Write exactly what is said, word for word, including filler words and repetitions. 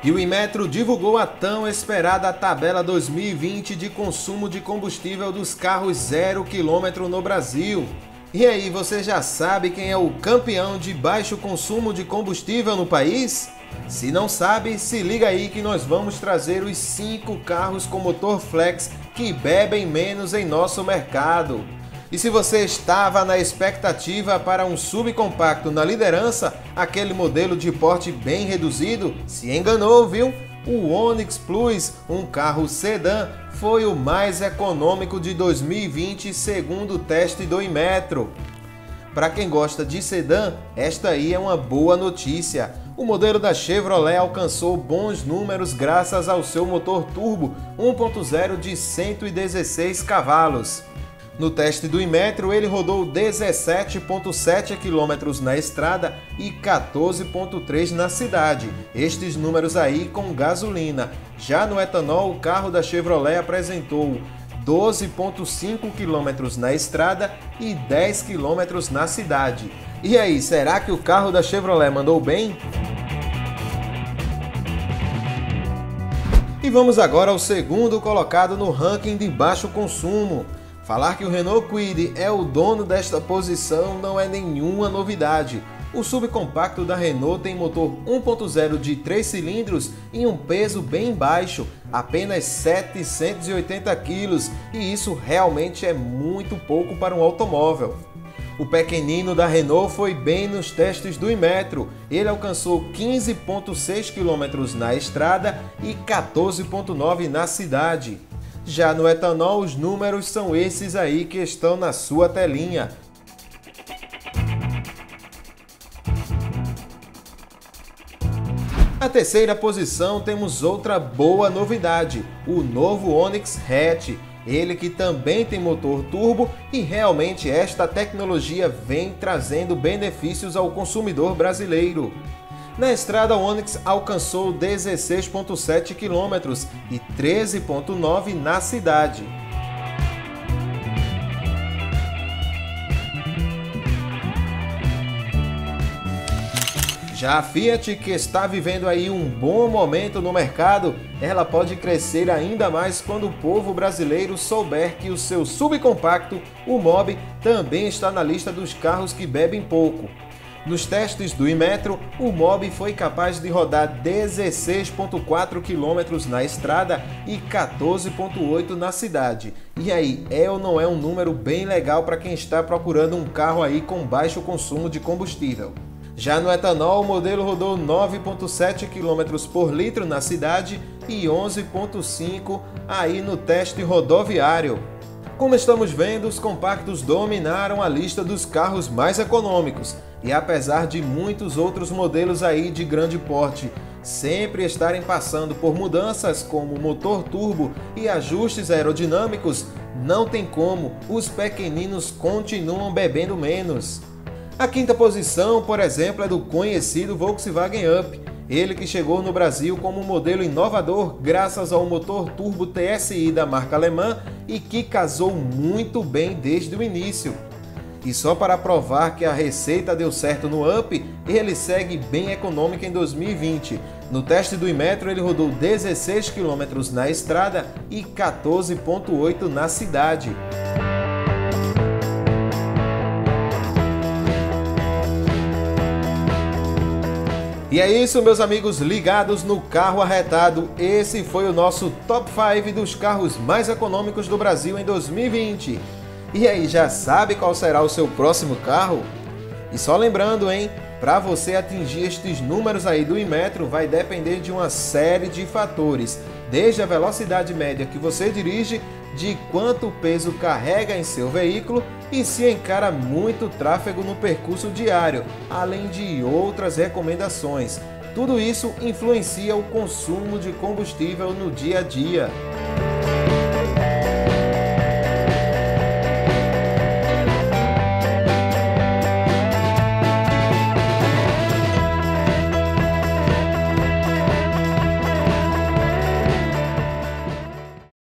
E o Inmetro divulgou a tão esperada tabela dois mil e vinte de consumo de combustível dos carros zero quilômetro no Brasil. E aí, você já sabe quem é o campeão de baixo consumo de combustível no país? Se não sabe, se liga aí que nós vamos trazer os cinco carros com motor flex que bebem menos em nosso mercado. E se você estava na expectativa para um subcompacto na liderança, aquele modelo de porte bem reduzido, se enganou, viu? O Onix Plus, um carro sedã, foi o mais econômico de dois mil e vinte segundo o teste do Inmetro. Para quem gosta de sedã, esta aí é uma boa notícia. O modelo da Chevrolet alcançou bons números graças ao seu motor turbo um ponto zero de cento e dezesseis cavalos. No teste do Inmetro, ele rodou dezessete vírgula sete quilômetros na estrada e quatorze vírgula três na cidade, estes números aí com gasolina. Já no etanol, o carro da Chevrolet apresentou doze vírgula cinco quilômetros na estrada e dez quilômetros na cidade. E aí, será que o carro da Chevrolet mandou bem? E vamos agora ao segundo colocado no ranking de baixo consumo. Falar que o Renault Kwid é o dono desta posição não é nenhuma novidade. O subcompacto da Renault tem motor um ponto zero de três cilindros e um peso bem baixo, apenas setecentos e oitenta quilos, e isso realmente é muito pouco para um automóvel. O pequenino da Renault foi bem nos testes do Inmetro. Ele alcançou quinze vírgula seis quilômetros na estrada e quatorze vírgula nove na cidade. Já no etanol, os números são esses aí que estão na sua telinha. Na terceira posição temos outra boa novidade, o novo Onix Hatch. Ele que também tem motor turbo e realmente esta tecnologia vem trazendo benefícios ao consumidor brasileiro. Na estrada, o Onix alcançou dezesseis vírgula sete quilômetros e treze vírgula nove na cidade. Já a Fiat, que está vivendo aí um bom momento no mercado, ela pode crescer ainda mais quando o povo brasileiro souber que o seu subcompacto, o Mobi, também está na lista dos carros que bebem pouco. Nos testes do Inmetro, o Mobi foi capaz de rodar dezesseis vírgula quatro quilômetros na estrada e quatorze vírgula oito na cidade. E aí, é ou não é um número bem legal para quem está procurando um carro aí com baixo consumo de combustível? Já no etanol, o modelo rodou nove vírgula sete quilômetros por litro na cidade e onze vírgula cinco aí no teste rodoviário. Como estamos vendo, os compactos dominaram a lista dos carros mais econômicos. E apesar de muitos outros modelos aí de grande porte sempre estarem passando por mudanças como motor turbo e ajustes aerodinâmicos, não tem como, os pequeninos continuam bebendo menos. A quinta posição, por exemplo, é do conhecido Volkswagen Up, ele que chegou no Brasil como um modelo inovador graças ao motor turbo T S I da marca alemã e que casou muito bem desde o início. E só para provar que a receita deu certo no Up, ele segue bem econômico em dois mil e vinte. No teste do Inmetro, ele rodou dezesseis quilômetros na estrada e quatorze vírgula oito na cidade. E é isso, meus amigos ligados no Carro Arretado. Esse foi o nosso Top cinco dos carros mais econômicos do Brasil em dois mil e vinte. E aí, já sabe qual será o seu próximo carro? E só lembrando, hein, para você atingir estes números aí do Inmetro vai depender de uma série de fatores, desde a velocidade média que você dirige, de quanto peso carrega em seu veículo e se encara muito tráfego no percurso diário, além de outras recomendações. Tudo isso influencia o consumo de combustível no dia a dia.